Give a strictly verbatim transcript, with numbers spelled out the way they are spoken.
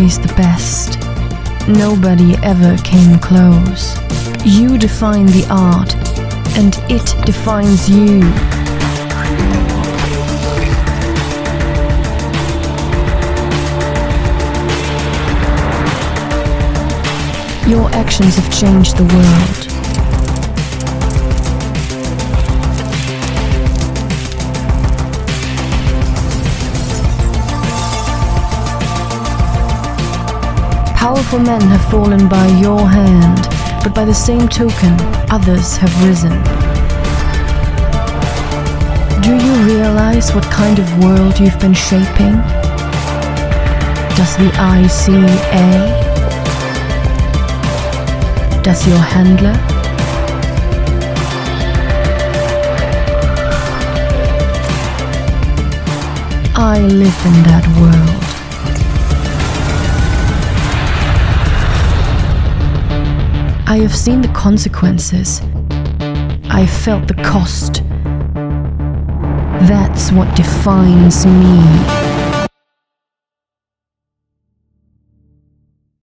always the best. Nobody ever came close. You define the art, and it defines you. Your actions have changed the world. Powerful men have fallen by your hand, but by the same token, others have risen. Do you realize what kind of world you've been shaping? Does the eye see A? Does your handler? I live in that world. I have seen the consequences. I felt the cost. That's what defines me.